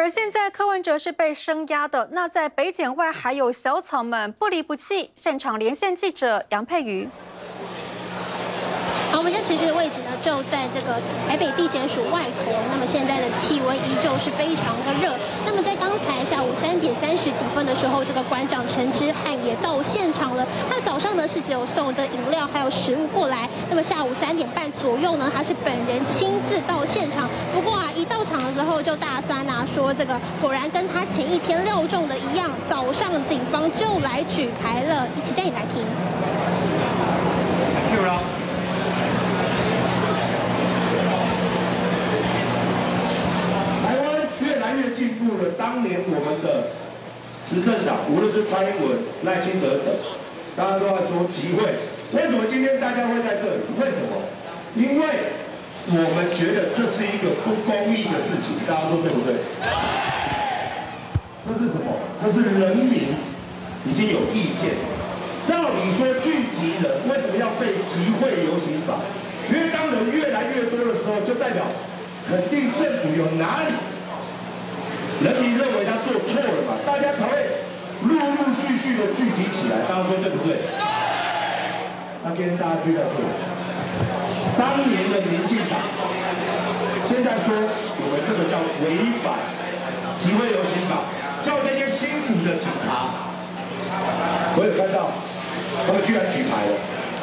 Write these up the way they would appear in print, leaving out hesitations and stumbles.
而现在柯文哲是被声压的，那在北检外还有小草们不离不弃。现场连线记者杨佩瑜。 好，我们现在持续的位置呢，就在这个台北地检署外头。那么现在的气温依旧是非常的热。那么在刚才下午3点30几分的时候，这个馆长陈之汉也到现场了。他早上呢是只有送这个饮料还有食物过来。那么下午3点半左右呢，他是本人亲自到现场。不过啊，一到场的时候就大酸啊，说这个果然跟他前一天料中的一样，早上警方就来举牌了。一起带你来听。 越进步了。当年我们的执政党，无论是蔡英文、赖清德等，大家都在说集会。为什么今天大家会在这里？为什么？因为我们觉得这是一个不公义的事情，大家说对不对？这是什么？这是人民已经有意见。照理说聚集人为什么要被集会游行法？因为当人越来越多的时候，就代表肯定政府有哪里。 人民认为他做错了嘛，大家才会陆续的聚集起来，大家说对不对？那今天大家聚在这里，当年的民进党，现在说我们这个叫违反集会游行法，叫这些辛苦的警察，我有看到，他们居然举牌了。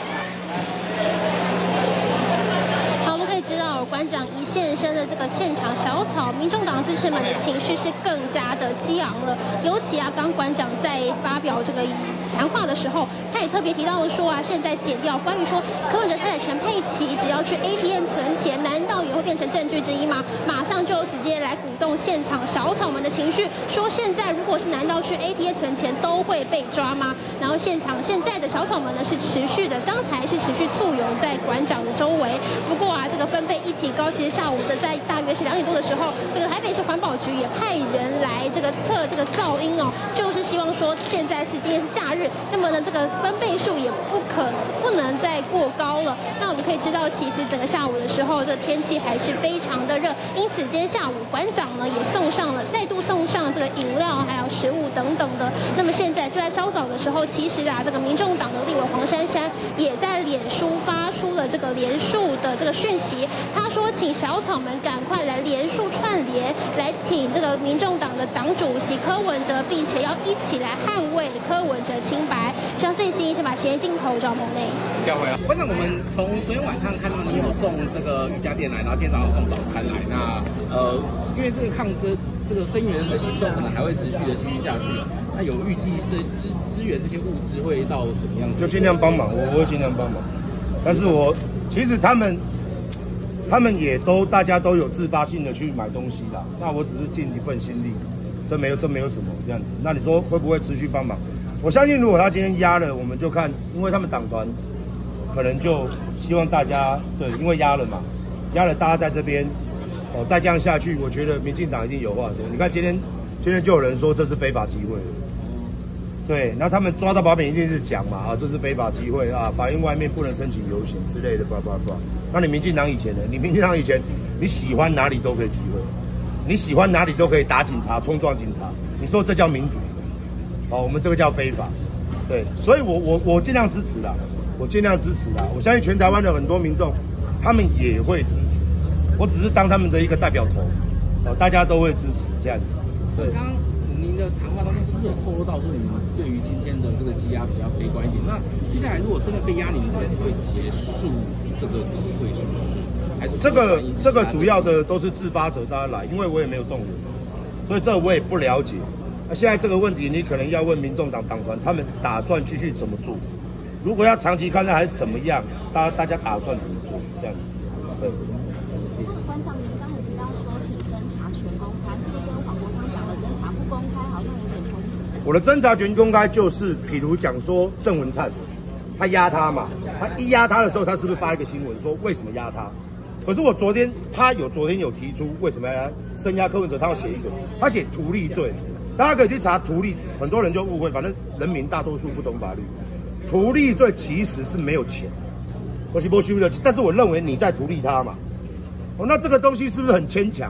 知道馆长一现身的这个现场，小草民众党支持们的情绪是更加的激昂了。尤其啊，刚馆长在发表这个谈话的时候，他也特别提到说啊，现在检调关于说柯文哲太太陈佩琪只要去 ATM 存钱，难道也会变成证据之一吗？马上就直接来鼓动现场小草们的情绪，说现在如果是难道去 ATM 存钱都会被抓吗？然后现场现在的小草们呢是持续的，刚才是持续簇拥在馆长的周围。不过啊，这个分贝一提高，其实下午的在大约是2点多的时候，这个台北市环保局也派人来这个测这个噪音哦，就是希望说现在是今天是假日，那么呢这个分贝数也不能再过高了。那我们可以知道，其实整个下午的时候，这个天气还是非常的热，因此今天下午馆长呢也再度送上这个饮料还有食物等等的。那么现在就在稍早的时候，其实啊这个民众党的立委黄珊珊也在脸书发出了这个连署的这个讯息。 他说：“请小草们赶快来连署串联，来挺这个民众党的党主席柯文哲，并且要一起来捍卫柯文哲清白。”像最新先把时间镜头找棚内。 调回来。馆长，我们从昨天晚上看到你有送这个瑜伽垫来，然后今天早上送早餐来。那因为这个这个声援的行动可能还会持续的继续下去。那有预计是支援这些物资会到什么样子？ 就尽量帮忙，我会尽量帮忙。但是其实他们也大家都有自发性的去买东西啦。那我只是尽一份心力，这没有什么这样子。那你说会不会持续帮忙？我相信如果他今天压了，我们就看，因为他们党团可能就希望大家对，因为压了嘛，压了大家在这边再这样下去，我觉得民进党一定有话说。你看今天就有人说这是非法集会。 对，那他们抓到把柄一定是讲嘛，这是非法集会啊，法院外面不能申请游行之类的，叭叭叭。那你民进党以前呢？你民进党以前，你喜欢哪里都可以集会，你喜欢哪里都可以打警察、冲撞警察，你说这叫民主？我们这个叫非法。对，所以我尽量支持啦，我尽量支持啦。我相信全台湾的很多民众，他们也会支持，我只是当他们的一个代表头，大家都会支持这样子。对。 您的谈话当中是不是有透露到说你们对于今天的这个羁押比较悲观一点？那接下来如果真的被压，你们这边是会结束这个集会，是不是？还是这个主要的都是自发者大家来，因为我也没有动员，所以这我也不了解。那现在这个问题，你可能要问民众党党团，他们打算继续怎么做？如果要长期看待还是怎么样？大家打算怎么做？这样子，对。 馆长，您刚才提到说，请侦查全公开，是不是跟黄国昌讲的侦查不公开好像有点冲突？ 我的侦查全公开就是，譬如讲说郑文灿，他压他嘛，他一压他的时候，他是不是发一个新闻说为什么压他？可是昨天有提出为什么要声压柯文哲，他要写一个，他写图利罪，大家可以去查图利，很多人就误会，反正人民大多数不懂法律，图利罪其实是没有钱，我是不修的，但是我认为你在图利他嘛。那这个东西是不是很牵强？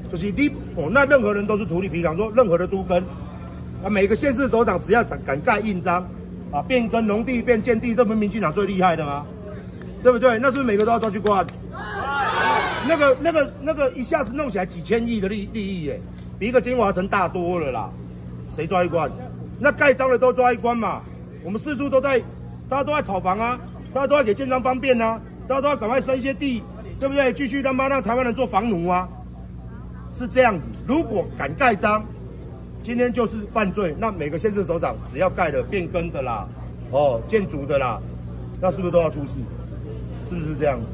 就是你哦，那任何人都是图利。比方说，任何的都更，啊，每个县市首长只要敢盖印章，啊，变更农地变建地，这不是民进党最厉害的吗？对不对？那是不是每个都要抓去关？那个一下子弄起来几千亿的利益耶，比一个金华城大多了啦，谁抓一关？那盖章的都抓一关嘛。我们四处都在，大家都在炒房啊，大家都在给建商方便啊，大家都要赶快生一些地，对不对？继续让台湾人做房奴啊，是这样子。如果敢盖章，今天就是犯罪，那每个县市首长只要盖了变更的啦，哦，建筑的啦，那是不是都要出事？是不是这样子？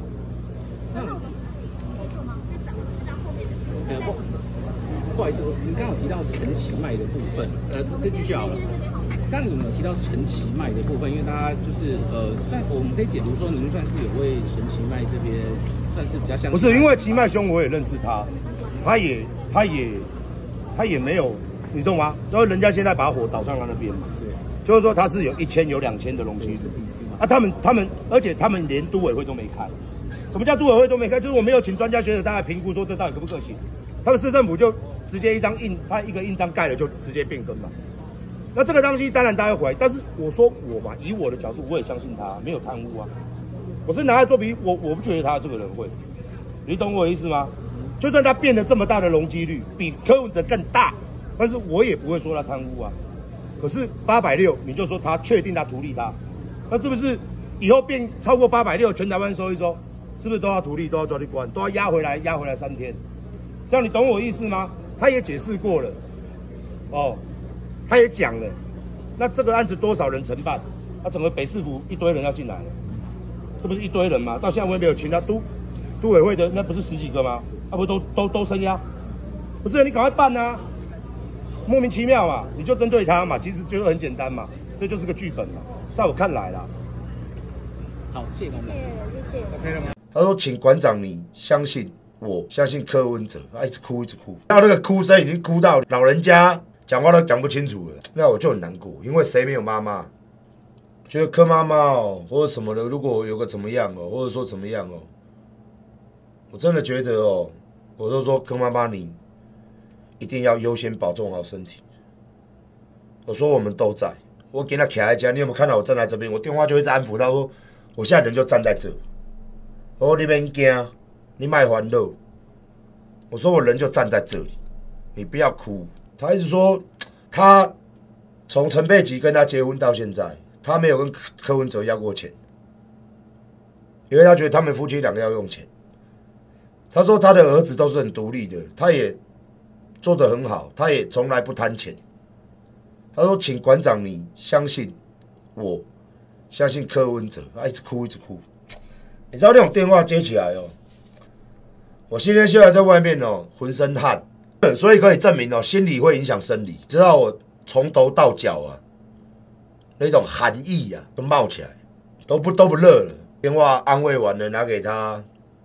不好意思，您刚刚有提到陈其迈的部分，这继续好了。刚刚你们有提到陈其迈的部分，因为大家就是我们可以解读说，您算是有为陈其迈这边算是比较相。 不是，因为其迈兄我也认识他，他也没有，你懂吗？然后人家现在把火导向他那边嘛，对，就是说他是有1000有2000的容积率，啊，他们，而且他们连都委会都没开。什么叫都委会都没开？就是我没有请专家学者大家评估说这到底可不可行，他们市政府就直接他一个印章盖了就直接变更嘛。那这个东西当然大家会怀疑，但是我说我嘛，以我的角度，我也相信他没有贪污啊。我是拿来做比，我不觉得他这个人会，你懂我的意思吗？就算他变得这么大的容积率，比柯文哲更大，但是我也不会说他贪污啊。可是860，你就说他确定他图利他，那是不是以后变超过860，全台湾收一收，是不是都要图利，都要抓去关，都要押回来3天？这样你懂我意思吗？他也解释过了，哦。他也讲了，那这个案子多少人承办？那整个北市府一堆人要进来了，这不是一堆人吗？到现在我也没有请他都委会的，那不是10几个吗？那不都声押？不是你赶快办啊！莫名其妙嘛，你就针对他嘛，其实就很简单嘛，这就是个剧本嘛，在我看来啦。 好，谢谢馆长，谢谢 ，OK 了吗？ 他说：“请馆长你相信我，相信柯文哲。”他一直哭，到那个哭声已经哭到老人家。讲话都讲不清楚了，那我就很难过，因为谁没有妈妈？觉得柯妈妈哦，或者什么的，如果有个怎么样哦，或者说怎么样哦，我真的觉得哦，我都说柯妈妈你一定要优先保重好身体。我说我们都在，我给他卡在家，你有没有看到我站在这边？我电话就一直安抚他说，我现在人就站在这。我说你别惊，你别烦恼。我说我人就站在这里，你不要哭。他一直说，他从陈佩琪跟他结婚到现在，他没有跟柯文哲要过钱，因为他觉得他们夫妻两个要用钱。他说他的儿子都是很独立的，他也做得很好，他也从来不贪钱。他说：“请馆长你相信我，相信柯文哲。”他一直哭。你知道那种电话接起来哦，我今天现在在外面哦，浑身汗。所以可以证明哦，心理会影响生理。直到我从头到脚啊，那种寒意啊都冒起来，都不热了。电话安慰完了，拿给他，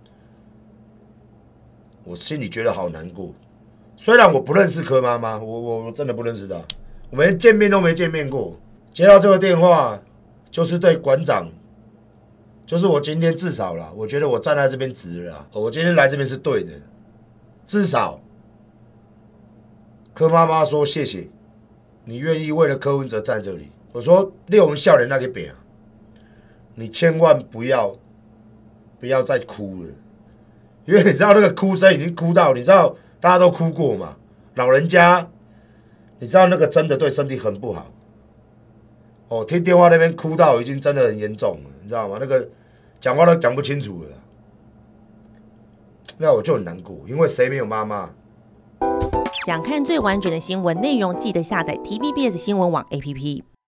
我心里觉得好难过。虽然我不认识柯妈妈，我真的不认识她，我们连见面都没见面过。接到这个电话，就是对馆长，就是我今天至少啦，我觉得我站在这边值了啦，我今天来这边是对的，至少。柯妈妈说：“谢谢，你愿意为了柯文哲站这里。”我说：“六人笑脸那个饼，你千万不要再哭了，因为你知道那个哭声已经哭到，你知道大家都哭过嘛，老人家，你知道那个真的对身体很不好。哦，听电话那边哭到已经真的很严重了，你知道吗？那个讲话都讲不清楚了，那我就很难过，因为谁没有妈妈？” 想看最完整的新闻内容，记得下载 TVBS 新闻网 APP。